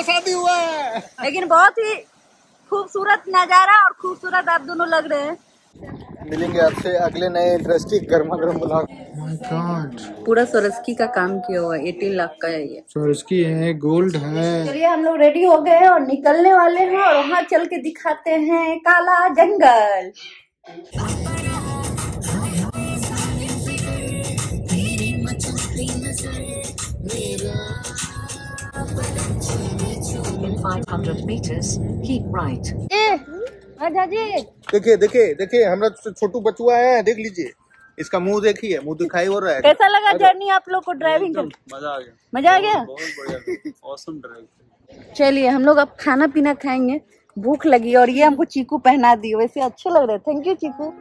शादी हुआ है। लेकिन बहुत ही खूबसूरत नजारा और खूबसूरत आप दोनों लग रहे हैं। मिलेंगे आपसे अगले नए इंटरेस्टिंग गर्मा गर्म ब्लॉग। पूरा स्वरस्की का काम किया हुआ 18 लाख का है ये। स्वरस्की है, गोल्ड है। चलिए हम लोग रेडी हो गए हैं और निकलने वाले हैं और वहाँ चल के दिखाते हैं काला जंगल। In 500 meters, keep right. देखिए देखिए देखिए, हमारा छोटू बचुआ है, देख लीजिए इसका मुंह देखिए, मुंह दिखाई हो रहा है। कैसा लगा जर्नी आप लोग को ड्राइविंग कर? मजा आ गया। मजा आ गया? बहुत बढ़िया, ऑसम ड्राइव। चलिए हम लोग अब खाना पीना खाएंगे, भूख लगी और ये हमको चीकू पहना दी, वैसे अच्छे लग रहे। Thank you Cheeku.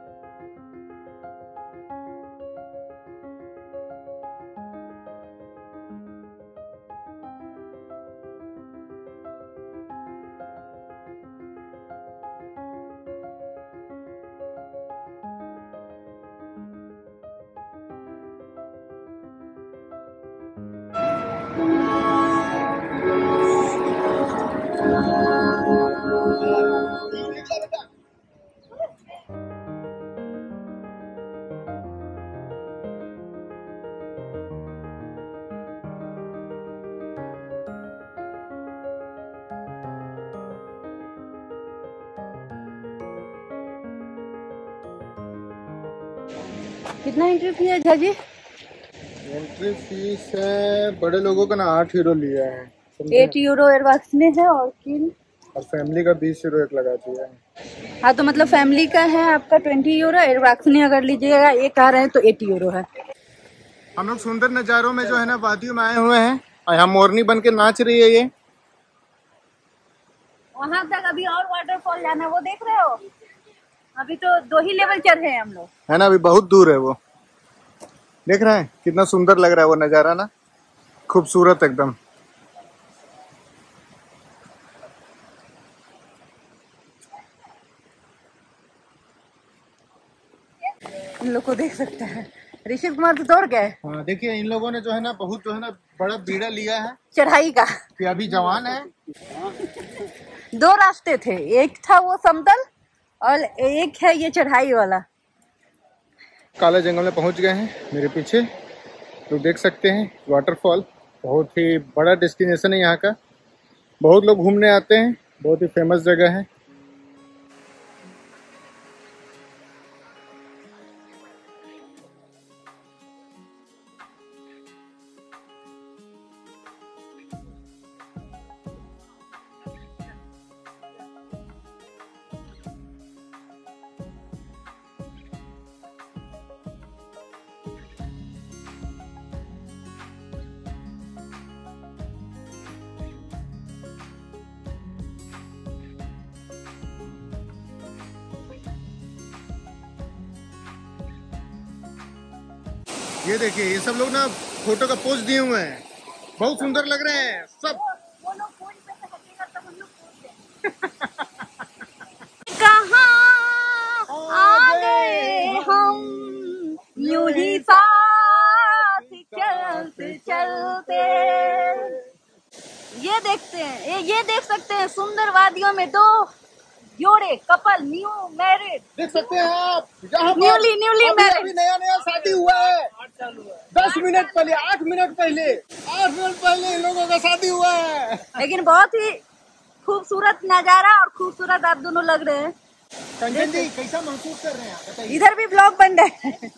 कितना एंट्री फी है झाजी? एंट्री फीस है बड़े लोगों का ना 8 यूरो लिया है, 8 यूरो एयरबैग्स में है और किन और फैमिली का 20 यूरो एक लगा दिया है। हाँ तो मतलब फैमिली का है आपका 20 यूरो, एयरबैग्स में अगर लीजिएगा एक आ रहे हैं तो 80 यूरो है। हम लोग सुंदर नजारों में जो है ना वादियों में आए हुए हैं और यहाँ मोरनी बन के नाच रही है ये। वहाँ तक अभी और वाटरफॉल जाना है, वो देख रहे हो? अभी तो 2 ही लेवल चढ़े हैं हम लोग, है ना, अभी बहुत दूर है वो। देख रहे हैं कितना सुंदर लग रहा है वो नजारा ना, खूबसूरत एकदम। इन लोग को देख सकते हैं। ऋषभ कुमार तो दौड़ गए। हाँ देखिए, इन लोगों ने जो है ना बहुत जो है ना बड़ा बीड़ा लिया है चढ़ाई का कि अभी जवान है। 2 रास्ते थे, एक था वो समतल और एक है ये चढ़ाई वाला। काला जंगल में पहुंच गए हैं, मेरे पीछे तो देख सकते हैं वाटरफॉल। बहुत ही बड़ा डेस्टिनेशन है यहाँ का, बहुत लोग घूमने आते हैं, बहुत ही फेमस जगह है। ये देखिए, ये सब लोग ना फोटो का पोज दिए हुए हैं, बहुत सुंदर लग रहे हैं सब। वो लोग फोन पे से हटेगा तब हम लोग कहाँ आ गए हम यूं ही साथ चलते चलते। ये देखते हैं, ये देख सकते हैं सुंदर वादियों में 2 जोड़े कपल न्यू मैरिड देख सकते हैं आप, यहाँ न्यूली मैरिड। अभी नया नया शादी हुआ है। 10 मिनट पहले, 8 मिनट पहले इन लोगों का शादी हुआ है। लेकिन बहुत ही खूबसूरत नजारा और खूबसूरत आप दोनों लग रहे हैं। कंचन जी कैसा महसूस कर रहे हैं आप बताइए? इधर भी ब्लॉग बन रहा है।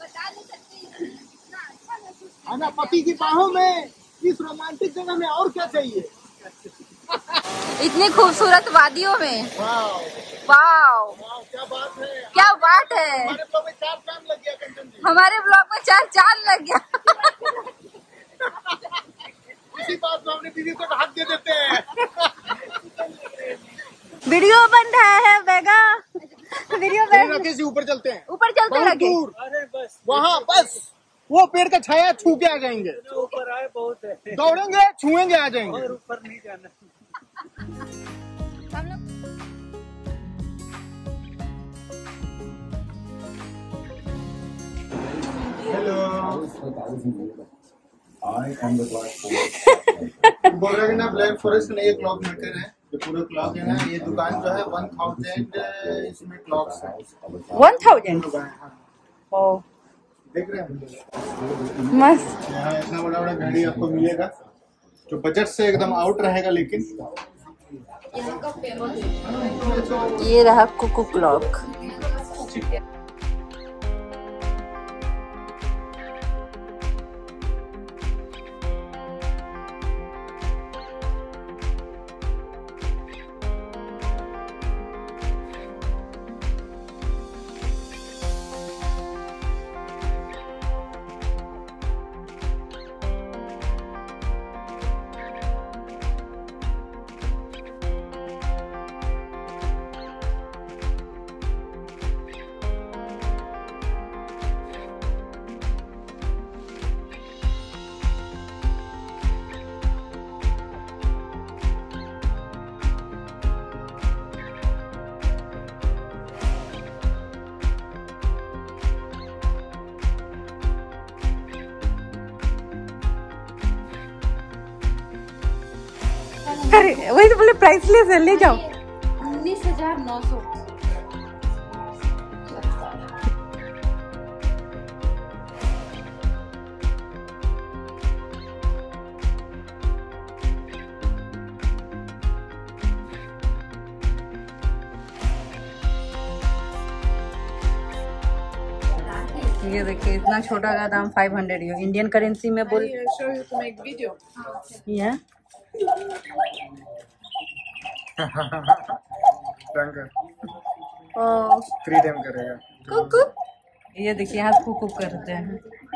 ना पति की बाहों में, इस रोमांटिक जगह में और क्या चाहिए। इतनी खूबसूरत वादियों में। वाव वाव, क्या बात है, क्या बात है। हमारे ब्लॉग में 4 चांद लग गया कंचन जी। हमारे ब्लॉग में 4 चांद लग गया। इसी बात को अपनी दीदी को हक दे देते हैं। वीडियो बन रहा है बेगा, वीडियो बन। रखे से ऊपर चलते हैं, ऊपर चलते बहुत लगे दूर। अरे बस वहाँ, बस वो पेड़ का छाया छू के आ जाएंगे। ऊपर आए बहुत है, दौड़ेंगे छुएंगे आ जाएंगे। और ऊपर नहीं जाना। हेलो, बोल रहे हैं ना ब्लैक फॉरेस्ट नहीं, ये क्लॉक मेकर है। जो पूरे क्लॉक है ना, ये दुकान जो है 1000 इसमें क्लॉक्स है। 1000? हाँ। ओ देख रहे हैं मस्त। यहाँ इतना बड़ा बड़ा घड़ी आपको मिलेगा जो बजट से एकदम आउट रहेगा। लेकिन ये रहा कुकू क्लॉक। अरे वही तो बोले प्राइसलेस है, ले जाओ। 19,900। ये देखिए इतना छोटा का दाम 500 है इंडियन करेंसी में बोल। या ओ 3 टाइम करेगा। कुकू। ये देखिए यहाँ कुकू करते हैं।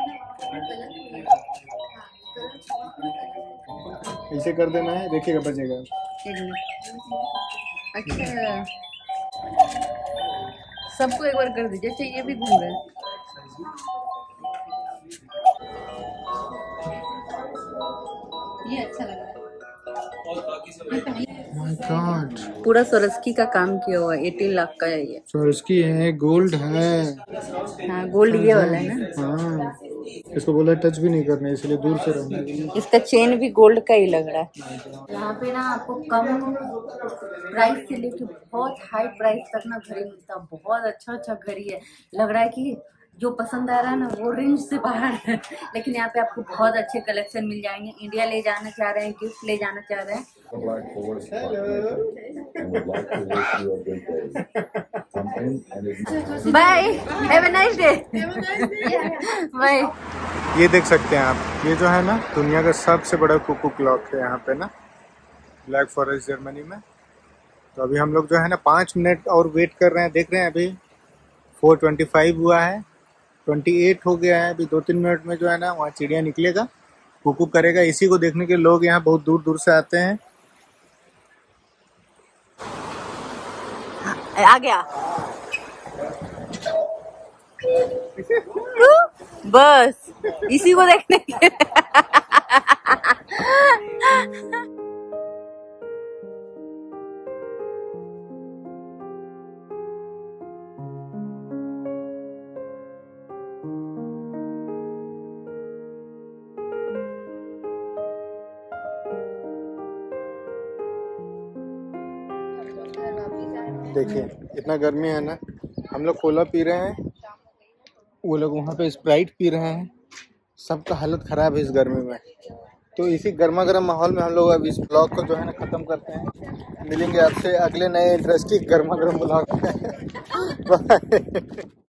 ऐसे कर देना है, देखिएगा बजेगा। अच्छा सबको एक बार कर दीजिए। अच्छा ये भी घूम रहे हैं। ये अच्छा लग रहा है। गॉड, पूरा सोरस्की का काम किया हुआ 18 लाख का है ये। सोरस्की है, गोल्ड है। हाँ गोल्ड ये वाला है ना। हाँ इसको बोला टच भी नहीं करना, इसलिए दूर से रहना। इसका चेन भी गोल्ड का ही लग रहा है। यहाँ पे ना आपको कम प्राइस से लेके बहुत हाई प्राइस तक ना घड़ी मिलता है। बहुत अच्छा अच्छा घड़ी है। लग रहा है कि जो पसंद आ रहा है ना वो रेंज से बाहर है। लेकिन यहाँ पे आपको बहुत अच्छे कलेक्शन मिल जाएंगे। इंडिया ले जाना चाह रहे हैं, गिफ्ट ले जाना चाह रहे हैं। Bye, have a nice day. Bye. ये देख सकते हैं आप, ये जो है ना दुनिया का सबसे बड़ा कुकू क्लॉक है यहाँ पे ना, ब्लैक फॉरेस्ट जर्मनी में। तो अभी हम लोग जो है ना 5 मिनट और वेट कर रहे हैं। देख रहे हैं अभी 4:25 हुआ है, 28 हो गया है। अभी 2-3 मिनट में जो है ना वहाँ चिड़िया निकलेगा, कुकू करेगा। इसी को देखने के लोग यहाँ बहुत दूर दूर से आते हैं। आ गया बस इसी को देखने के। देखिए इतना गर्मी है ना, हम लोग कोला पी रहे हैं, वो लोग वहाँ पे स्प्राइट पी रहे हैं। सबका हालत खराब है इस गर्मी में। तो इसी गर्मा गर्म माहौल में हम लोग अब इस ब्लॉग को जो है ना ख़त्म करते हैं। मिलेंगे आपसे अगले नए इंटरेस्टिंग गर्मा गर्म ब्लॉग में।